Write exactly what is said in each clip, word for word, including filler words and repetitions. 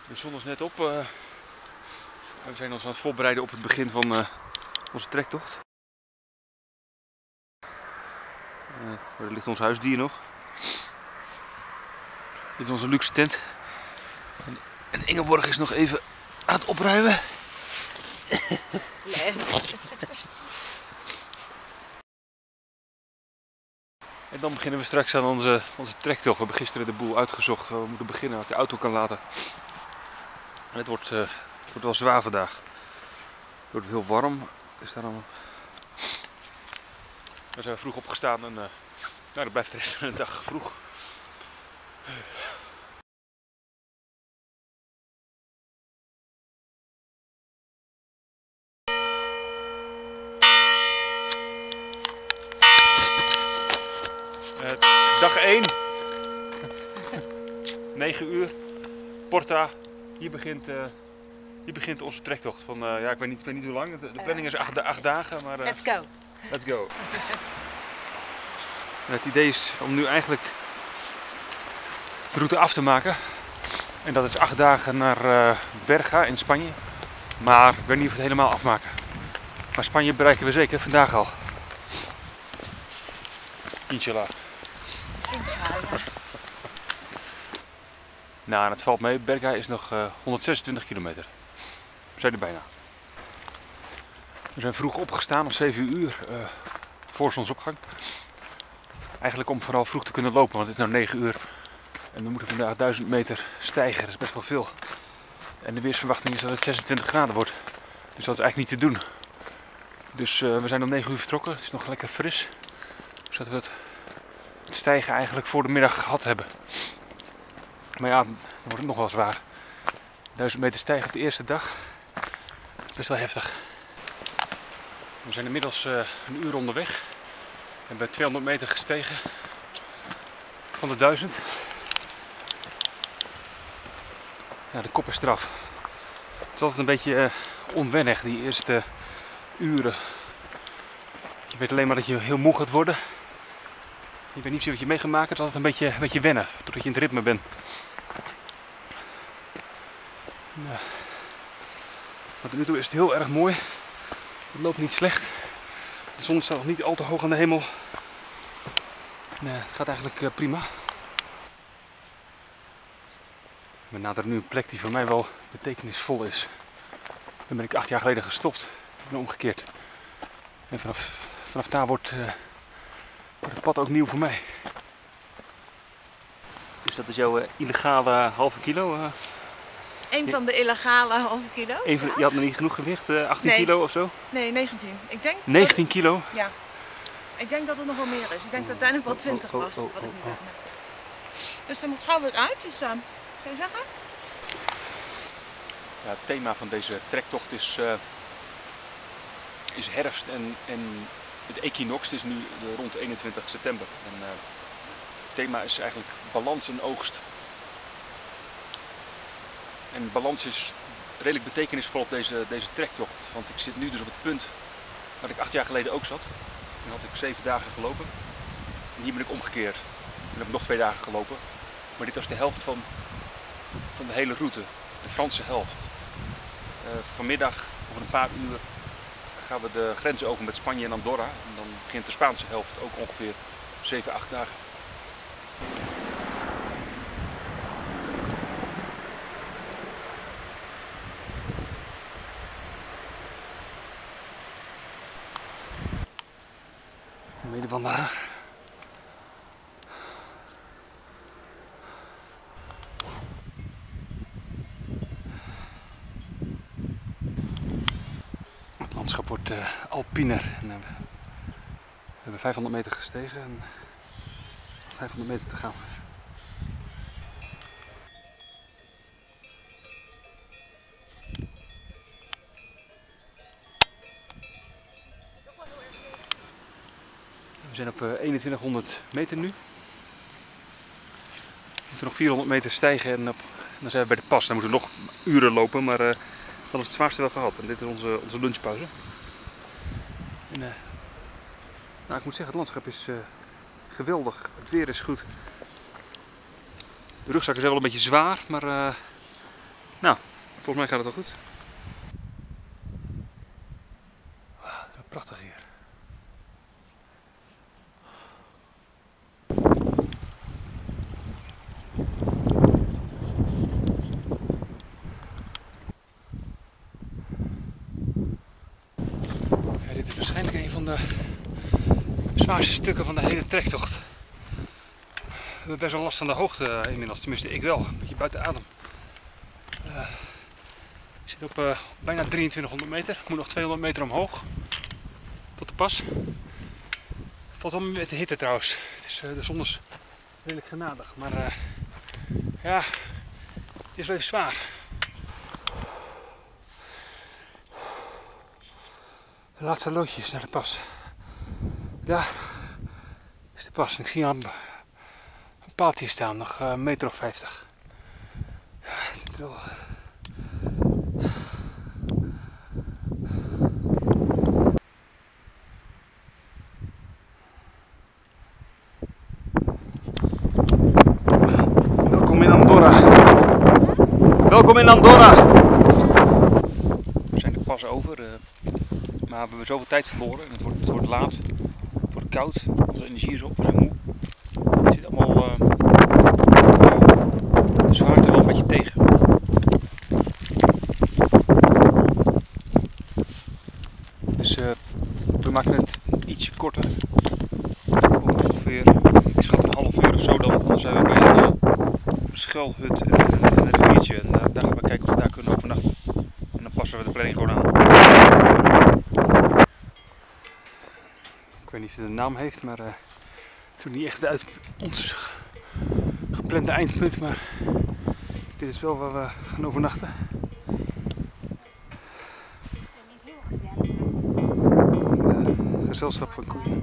De zon is net op. Uh, we zijn ons aan het voorbereiden op het begin van uh, onze trektocht. Uh, er ligt ons huisdier nog. Dit is onze luxe tent. En, en Ingeborg is nog even aan het opruimen. Nee. En dan beginnen we straks aan onze, onze trektocht. We hebben gisteren de boel uitgezocht waar we moeten beginnen, waar ik de auto kan laten. En het wordt, uh, het wordt wel zwaar vandaag. Het wordt heel warm. Dus daarom... We zijn vroeg opgestaan en uh, nou, dan blijft de rest van de dag vroeg. Uh, dag één. negen uur. Porta. Hier begint, uh, hier begint onze trektocht. Van, uh, ja, ik, weet niet, ik weet niet hoe lang. De, de planning is acht, acht dagen. Maar, uh, let's go. Let's go. En het idee is om nu eigenlijk de route af te maken. En dat is acht dagen naar uh, Berga in Spanje. Maar ik weet niet of we het helemaal afmaken. Maar Spanje bereiken we zeker vandaag al. Inshallah. Inshallah. Nou, en het valt mee. Berga is nog uh, honderdzesentwintig kilometer. We zijn er bijna. We zijn vroeg opgestaan om zeven uur uh, voor zonsopgang. Eigenlijk om vooral vroeg te kunnen lopen, want het is nu negen uur. En we moeten vandaag duizend meter stijgen, dat is best wel veel. En de weersverwachting is dat het zesentwintig graden wordt. Dus dat is eigenlijk niet te doen. Dus uh, we zijn om negen uur vertrokken, het is nog lekker fris. Zodat we het, het stijgen eigenlijk voor de middag gehad hebben. Maar ja, dan wordt het nog wel zwaar. duizend meter stijgen op de eerste dag. Dat is best wel heftig. We zijn inmiddels uh, een uur onderweg. We hebben tweehonderd meter gestegen van de duizend. Ja, de kop is eraf. Het is altijd een beetje uh, onwennig, die eerste uren. Je weet alleen maar dat je heel moe gaat worden. Je weet niet precies wat je mee gaat maken. Het is altijd een beetje, een beetje wennen, totdat je in het ritme bent. Nou, maar tot nu toe is het heel erg mooi. Het loopt niet slecht. De zon staat nog niet al te hoog aan de hemel. Nee, het gaat eigenlijk uh, prima. We naderen nu een plek die voor mij wel betekenisvol is. Daar ben ik acht jaar geleden gestopt. Ik ben omgekeerd. En vanaf, vanaf daar wordt, uh, wordt het pad ook nieuw voor mij. Dus dat is jouw uh, illegale halve kilo? Uh, Een van de illegale halve kilo. Een van, ja. Je had nog niet genoeg gewicht? Uh, achttien Nee. kilo of zo? Nee, negentien. Ik denk negentien dat, kilo? ja. Ik denk dat het nog wel meer is. Ik denk dat het uiteindelijk wel twintig oh, oh, was. oh, Wat ik oh, nu oh. ben. Dus er moet gauw weer uit. Dus, uh, zou je zeggen? Ja, het thema van deze trektocht is, uh, is herfst en, en het equinox. Het is nu de, rond eenentwintig september. En, uh, het thema is eigenlijk balans en oogst. En balans is redelijk betekenisvol op deze, deze trektocht. Want ik zit nu dus op het punt waar ik acht jaar geleden ook zat. Toen had ik zeven dagen gelopen. En hier ben ik omgekeerd. En heb ik nog twee dagen gelopen. Maar dit was de helft van, van de hele route. De Franse helft. Uh, vanmiddag, over een paar uur, gaan we de grens over met Spanje en Andorra. En dan begint de Spaanse helft ook ongeveer zeven, acht dagen. Midden van daar. Het landschap wordt uh, alpiner. En, uh, we hebben vijfhonderd meter gestegen en vijfhonderd meter te gaan. We zijn op uh, eenentwintighonderd meter nu. We moeten nog vierhonderd meter stijgen en op, dan zijn we bij de pas. Dan moeten we nog uren lopen, maar uh, dat is het zwaarste wel gehad. En dit is onze, onze lunchpauze. En, uh, nou, ik moet zeggen, het landschap is uh, geweldig. Het weer is goed. De rugzakken zijn wel een beetje zwaar, maar uh, Nou, volgens mij gaat het wel goed. Wow, prachtig hier. Ja, dit is waarschijnlijk een van de zwaarste stukken van de hele trektocht. We hebben best wel last van de hoogte inmiddels, tenminste ik wel, een beetje buiten adem. Uh, ik zit op uh, bijna drieëntwintighonderd meter, ik moet nog tweehonderd meter omhoog tot de pas. Het valt wel mee met de hitte trouwens, het is, uh, de zon is redelijk genadig, maar uh, ja, het is wel even zwaar. De laatste loodjes naar de pas. Daar is de pas en ik zie al een, een paaltje staan, nog een meter of vijftig. Ja, dit is wel... Welkom in Andorra. Welkom in Andorra. We zijn de pas over, uh, maar we hebben zoveel tijd verloren en het wordt, het wordt laat. Het wordt koud, onze energie is op, we zijn moe. Het zit allemaal uh, de zwaarte wel een beetje tegen. Dus uh, we maken het ietsje korter. Ongeveer, ik schat een half uur of zo, dan, dan zijn we bij een uh, schuilhut en een, een riviertje. En uh, daar gaan we kijken of we daar kunnen overnachten. En dan passen we de planning gewoon aan. Ik weet niet of het een naam heeft, maar uh, het is niet echt uit ons geplande eindpunt, maar dit is wel waar we gaan overnachten. Uh, gezelschap van koeien.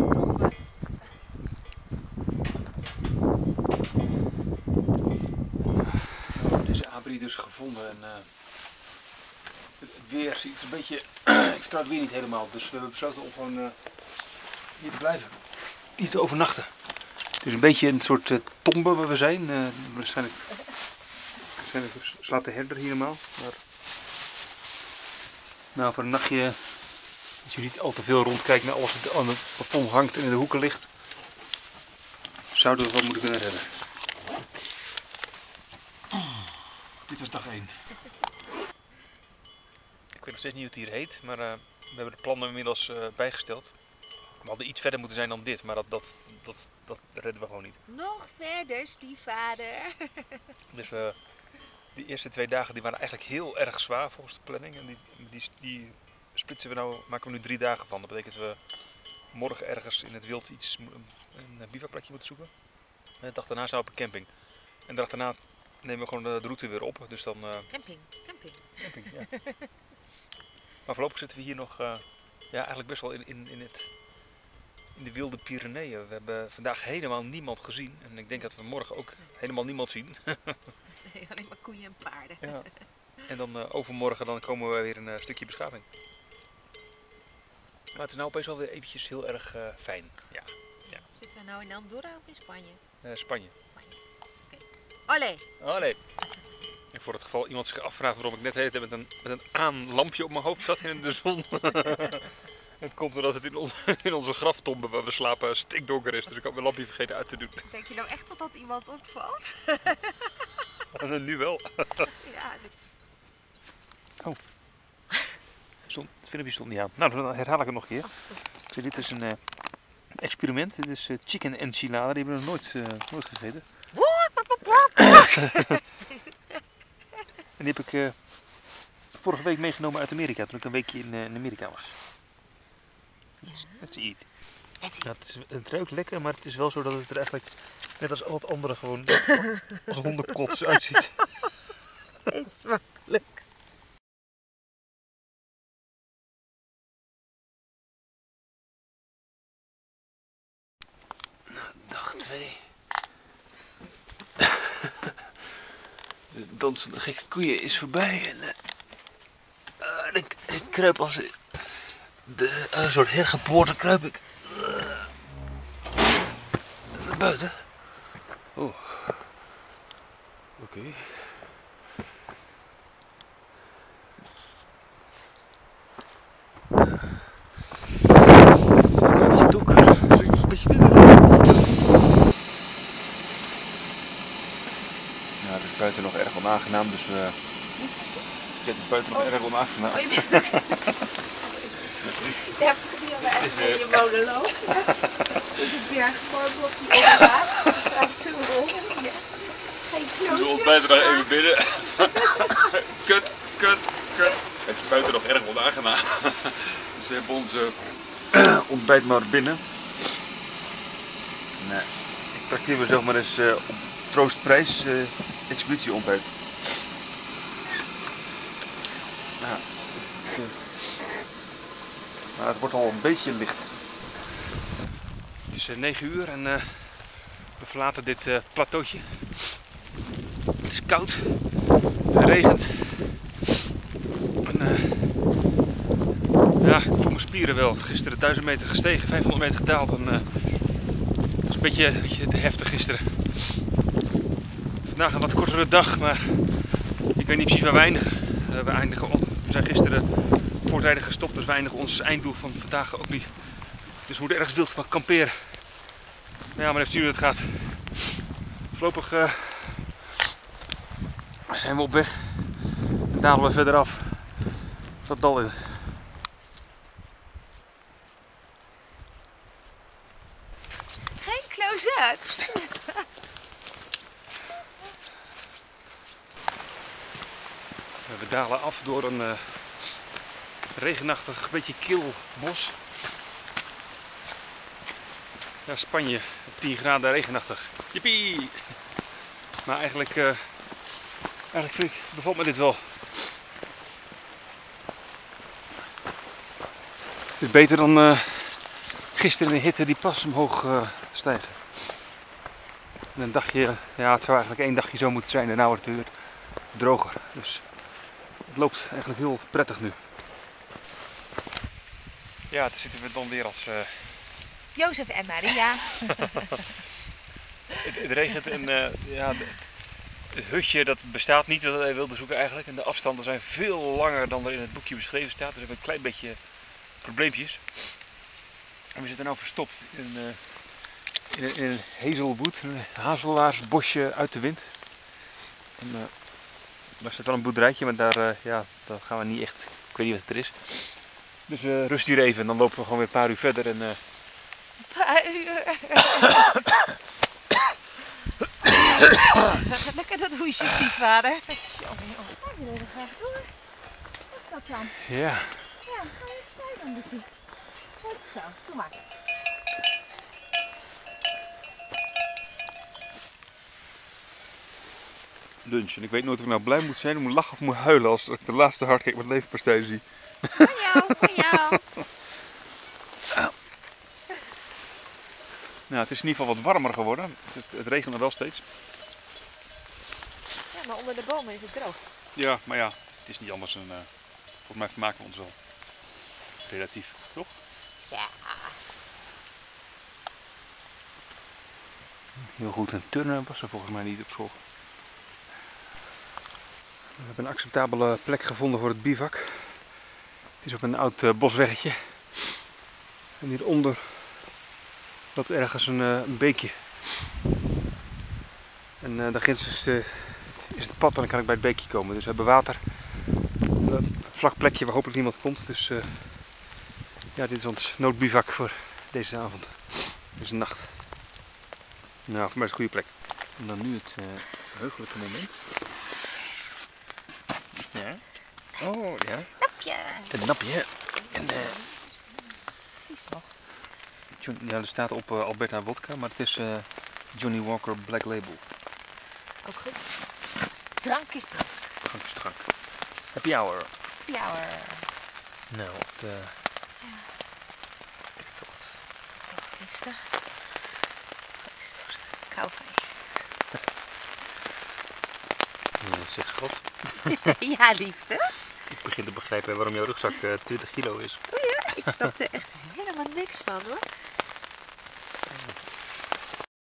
Deze abri dus gevonden en uh, het weer ziet een beetje, ik vertrouw het weer niet helemaal, dus we hebben besloten om gewoon uh, hier te blijven, hier te overnachten. Het is een beetje een soort uh, tombe waar we zijn, uh, waarschijnlijk, waarschijnlijk slaapt de herder hier normaal, maar nou, voor een nachtje, als je niet al te veel rondkijkt naar alles wat aan het plafond hangt en in de hoeken ligt, zouden we het wel moeten kunnen redden. Dit was dag één. Ik weet nog steeds niet hoe het hier heet, maar uh, we hebben de plannen inmiddels uh, bijgesteld. We hadden iets verder moeten zijn dan dit, maar dat, dat, dat, dat redden we gewoon niet. Nog verder, stiefvader. Dus uh, die eerste twee dagen die waren eigenlijk heel erg zwaar volgens de planning. En die, die, die splitsen we nou, maken we nu drie dagen van. Dat betekent dat we morgen ergens in het wild iets, een, een bivakplekje moeten zoeken. En de dag daarna zijn we op een camping. En de dag daarna nemen we gewoon de route weer op. Dus dan, uh... Camping, camping. Camping, ja. Maar voorlopig zitten we hier nog uh, ja, eigenlijk best wel in, in, in, het, in de wilde Pyreneeën. We hebben vandaag helemaal niemand gezien. En ik denk dat we morgen ook helemaal niemand zien. Nee, alleen maar koeien en paarden. Ja. En dan uh, overmorgen dan komen we weer een uh, stukje beschaving. Maar het is nou opeens wel weer eventjes heel erg uh, fijn. Ja. Ja. Zitten we nou in Andorra of in Spanje? Uh, Spanje. Spanje. Oké. Olé! Olé! En voor het geval iemand zich afvraagt waarom ik net heet met een, met een aanlampje op mijn hoofd zat in de zon. Het komt doordat het in, on, in onze graftombe waar we slapen stikdonker is. Dus ik had mijn lampje vergeten uit te doen. Denk je nou echt dat dat iemand opvalt? En nu wel. Ja. Oh. Stond, het filmpje stond niet aan. Nou, dan herhaal ik het nog een keer. Dus dit is een uh, experiment. Dit is uh, chicken enchilada. Die hebben we nog nooit, uh, nooit gegeten. En die heb ik uh, vorige week meegenomen uit Amerika, toen ik een weekje in, uh, in Amerika was. Let's eat. Ja, het, is, het ruikt lekker, maar het is wel zo dat het er eigenlijk, net als al het andere, gewoon als hondenkots uitziet. Eet smakelijk. Nou, dag twee. De dans van de gekke koeien is voorbij en, uh, uh, ik, ik kruip als de, uh, een soort hergeboorte kruip ik uh, naar buiten. Oh, oké. Okay. buiten nog erg onaangenaam, dus we zitten buiten nog erg onaangenaam. Oh, je bent Je hebt hier maar echt in je monoloog. Dus de bergkorrel die opgaat. Gaat zo rond. Ja. Geen kloosje. We ontbijten nog even binnen. Kut, kut, kut. Het is buiten nog erg onaangenaam. Dus we hebben onze ontbijt maar binnen. Nee, ik trakteer mezelf maar eens uh, op troostprijs uh, expeditie ontbijt. Ja, het, uh, maar het wordt al een beetje licht. Het is uh, negen uur en uh, we verlaten dit uh, plateautje. Het is koud, het regent. En, uh, ja, ik voel mijn spieren wel. Gisteren duizend meter gestegen, vijfhonderd meter gedaald. En, uh, het is een beetje, een beetje te heftig gisteren. Vandaag een wat kortere dag, maar ik weet niet precies waar we eindigen. Uh, we, eindigen op. we zijn gisteren voortijdig gestopt, dus we eindigen ons einddoel van vandaag ook niet. Dus we moeten ergens wild kamperen. Ja, maar even zien hoe het gaat. Voorlopig uh, zijn we op weg en dalen we verder af dat dal in. Geen close-ups. We dalen af door een uh, regenachtig, beetje kil bos. Ja, Spanje, tien graden regenachtig. Jippie! Maar eigenlijk, uh, eigenlijk vind ik, bevalt me dit wel. Het is beter dan uh, gisteren in de hitte die pas omhoog uh, stijgen. En een dagje, ja, het zou eigenlijk één dagje zo moeten zijn en nou wordt het weer droger. Dus het loopt eigenlijk heel prettig nu. Ja, daar zitten we dan weer als... Uh... Jozef en Maria. het, het regent en uh, ja, het, het hutje dat bestaat niet wat wij wilden zoeken eigenlijk. En de afstanden zijn veel langer dan er in het boekje beschreven staat. Dus we hebben een klein beetje probleempjes. En we zitten nu verstopt in, uh, in, een, in een hazelwood, een hazelaarsbosje uit de wind. En, uh, daar zit wel een boerderijtje, maar daar, uh, ja, daar gaan we niet echt, ik weet niet wat het er is. Dus we uh, rusten hier even en dan lopen we gewoon weer een paar uur verder. En, uh... Een paar uur. Lekker dat hoesje, stiefvader. Jongen, jongen. Ga je er graag door? Wat is dat dan? Ja. Ja, ga je opzij dan, Lucie. Goed zo, doe maar. Lunch. En ik weet nooit of ik nou blij moet zijn, of moet lachen of moet huilen als ik de laatste hardcake met leverpastei zie. Van jou, van jou. Nou, het is in ieder geval wat warmer geworden. Het, het regent er wel steeds. Ja, maar onder de bomen is het droog. Ja, maar ja, het is niet anders. En, uh, volgens mij vermaken we ons wel. Relatief, toch? Ja. Heel goed, en turnen was er volgens mij niet op school. We hebben een acceptabele plek gevonden voor het bivak. Het is op een oud uh, bosweggetje. En hieronder loopt ergens een, uh, een beekje. En uh, daar ginds is, uh, is het pad en dan kan ik bij het beekje komen. Dus we hebben water. Een vlak plekje waar hopelijk niemand komt. Dus uh, ja, dit is ons noodbivak voor deze avond. Deze nacht. Nou, voor mij is het een goede plek. En dan nu het uh, verheugelijke moment. Ja. Oh, ja. Napje. Een napje. En, uh, ja, er staat op uh, Alberta Wodka, maar het is uh, Johnny Walker Black Label. Ook goed. Drank is drank. Drank is drank. Happy hour. Happy hour. Nou, op de... Ja. Toch, liefste. Proost. Ik hou van je. Ja, zeg schat. Ja, liefde. Ik begin te begrijpen waarom jouw rugzak uh, twintig kilo is. Oh ja, ik snap er echt helemaal niks van hoor.